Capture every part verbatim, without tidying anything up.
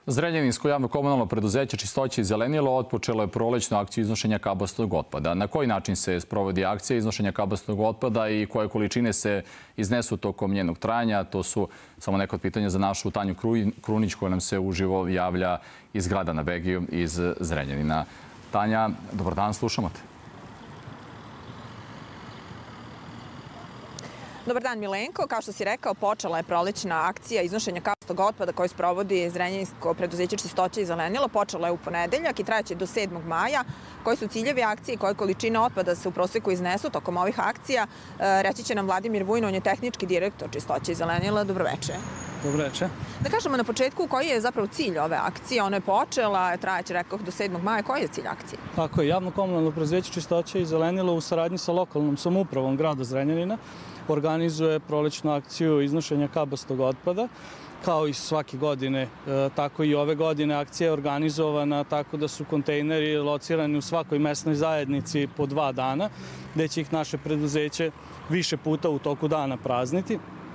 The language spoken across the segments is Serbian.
Zrenjaninsko javno komunalno preduzeće Čistoća i zelenilo otpočelo je prolećnu akciju iznošenja kabastog otpada. Na koji način se sprovodi akcija iznošenja kabastog otpada i koje količine se iznesu tokom njenog trajanja? To su samo neko od pitanja za našu Tanju Krunić koja nam se uživo javlja iz grada na Begiju iz Zrenjanina. Tanja, dobar dan, slušamo te. Dobar dan, Milenko. Kao što si rekao, počela je prolećna akcija iznošenja kabastog otpada koju sprovodi Zrenjaninsko preduzeće Čistoća i zelenilo. Počela je u ponedeljak i trajaće do sedmog maja. Koji su ciljevi akcije i koje količine otpada se u proseku iznesu tokom ovih akcija? Reći će nam Vladimir Vujno, on je tehnički direktor Čistoća i zelenila. Dobroveče. Dobroveče. Da kažemo na početku koji je zapravo cilj ove akcije. Ona je počela, trajaće, rekao, do sedmog maja. Koji je cilj akcije? Tako je, javno komunalno preduzeće Čistoća i zelenilo u saradnji sa lokalnom samoupravom grada Zrenjanina organizuje prolećnu akciju iznošenja kabastog otpada. Kao i svake godine, tako i ove godine akcija je organizovana tako da su kontejneri locirani u svakoj mesnoj zajednici po dva dana, gde će ih naše preduzeće više puta u toku dana prazniti.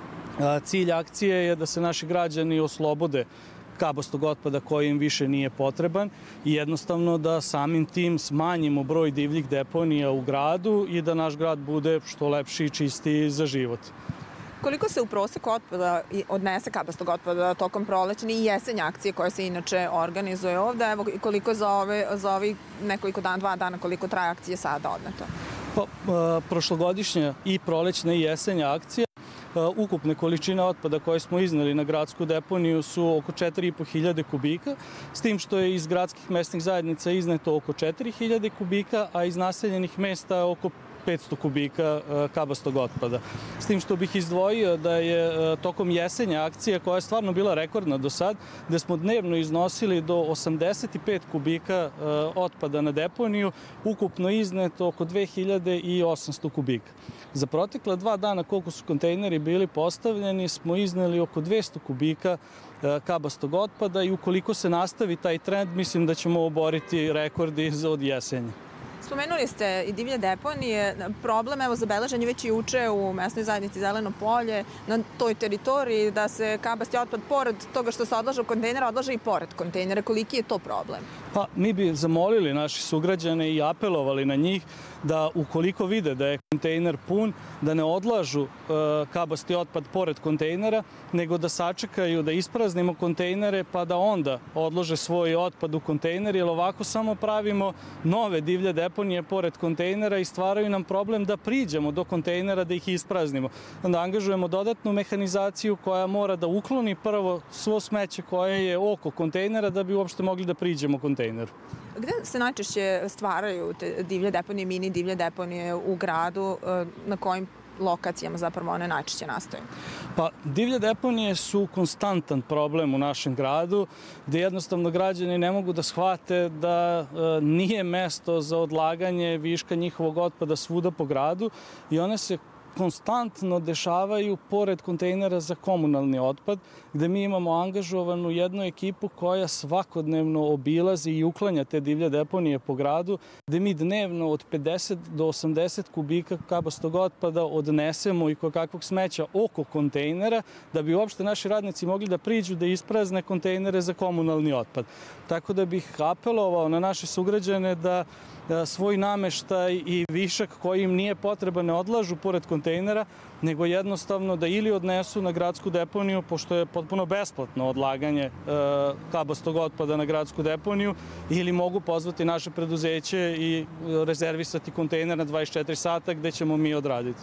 Cilj akcije je da se naši građani oslobode kabastog otpada koji im više nije potreban i jednostavno da samim tim smanjimo broj divljih deponija u gradu i da naš grad bude što lepši i čistiji za život. Koliko se u proseku otpada odnese kabastog otpada tokom prolećne i jesenje akcije koje se inače organizuje ovde? Evo, koliko za ove, za ovih nekoliko dana, dva dana, koliko traje akcije sada odneto? Pa, prošlogodišnja i prolećna i jesenja akcija, ukupne količine otpada koje smo izneli na gradsku deponiju su oko četiri i po hiljade kubika, s tim što je iz gradskih mesnih zajednica izneto oko četiri hiljade kubika, a iz naseljenih mesta oko petsto kubika kabastog otpada. S tim što bih izdvojio da je tokom jesenja akcija, koja je stvarno bila rekordna do sad, gde smo dnevno iznosili do osamdeset pet kubika otpada na deponiju, ukupno izneto oko dve hiljade osamsto kubika. Za protekla dva dana koliko su kontejneri bili postavljeni smo izneli oko dvesta kubika kabastog otpada i ukoliko se nastavi taj trend, mislim da ćemo oboriti rekordi od jesenja. Spomenuli ste i divlje deponije. Problem, evo, zabeležen je već i juče u mesnoj zajednici Zeleno polje, na toj teritoriji, da se kabasti otpad, pored toga što se odlaže u kontejnera, odlaže i pored kontejnera. Koliki je to problem? Pa, mi bi zamolili naši sugrađane i apelovali na njih da ukoliko vide da je kontejner pun, da ne odlažu e, kabasti otpad pored kontejnera, nego da sačekaju da ispraznimo kontejnere pa da onda odlože svoj otpad u kontejner, jer ovako samo pravimo nove divlje deponije pored kontejnera i stvaraju nam problem da priđemo do kontejnera da ih ispraznimo. Onda angažujemo dodatnu mehanizaciju koja mora da ukloni prvo svo smeće koje je oko kontejnera da bi uopšte mogli da priđemo kontejneru. Gde se najčešće stvaraju te divlje deponije, mini divlje deponije u gradu, na kojim lokacijama zapravo one najčešće nastaju? Pa, divlje deponije su konstantan problem u našem gradu, gde jednostavno građani ne mogu da shvate da e, nije mesto za odlaganje viška njihovog otpada svuda po gradu i one se konstantno dešavaju pored kontejnera za komunalni otpad, gde mi imamo angažovanu jednu ekipu koja svakodnevno obilazi i uklanja te divlje deponije po gradu, gde mi dnevno od pedeset do osamdeset kubika kabastog otpada odnesemo i kakvog smeća oko kontejnera, da bi uopšte naši radnici mogli da priđu da isprazne kontejnere za komunalni otpad. Tako da bih apelovao na naše sugrađane da svoj nameštaj i višak koji im nije potreban ne odlažu pored kontejnera, nego jednostavno da ili odnesu na gradsku deponiju, pošto je potpuno besplatno odlaganje kabastog otpada na gradsku deponiju, ili mogu pozvati naše preduzeće i rezervisati kontejner na dvadeset četiri sata gde ćemo mi odraditi.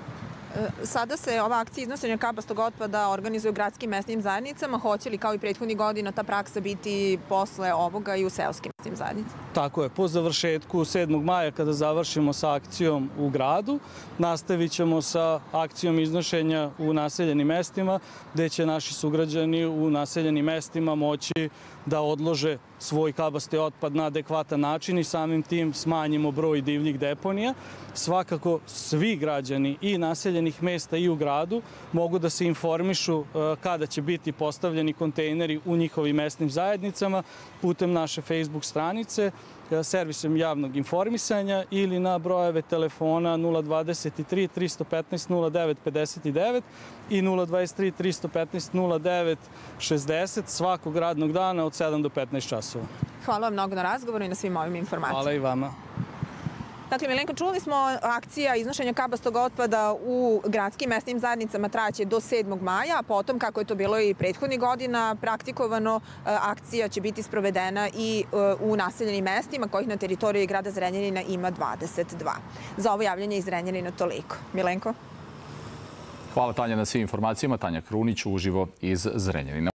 Sada se ova akcija iznošenja kabastog otpada organizuje u gradskim mesnim zajednicama. Hoće li kao i prethodnih godina ta praksa biti posle ovoga i u seoskim mesnim zajednicama? Tako je. Po završetku sedmog maja kada završimo sa akcijom u gradu, nastavit ćemo sa akcijom iznošenja u naseljenim mestima, gde će naši sugrađani u naseljenim mestima moći da odlože svoj kabasti otpad na adekvatan način i samim tim smanjimo broj divljih deponija. Svakako svi građani i naseljenih mesta i u gradu mogu da se informišu kada će biti postavljeni kontejneri u njihovim mesnim zajednicama putem naše Facebook stranice stranice, servisom javnog informisanja ili na brojeve telefona nula dvadeset tri tristo petnaest nula devet pedeset devet i nula dvadeset tri tristo petnaest nula devet šezdeset svakog radnog dana od sedam do petnaest časova. Hvala vam mnogo na razgovoru i na svim ovim informacijama. Hvala i vama. Dakle, Milenko, čuli smo, akcija iznošenja kabastog otpada u gradskim mesnim zajednicama traće do sedmog maja, a potom, kako je to bilo i prethodnih godina, praktikovano akcija će biti sprovedena i u naseljenim mestima, kojih na teritoriji grada Zrenjanina ima dvadeset dva. Za ovo javljanje iz Zrenjanina toliko. Milenko? Hvala, Tanja, na svim informacijama. Tanja Krunić, uživo iz Zrenjanina.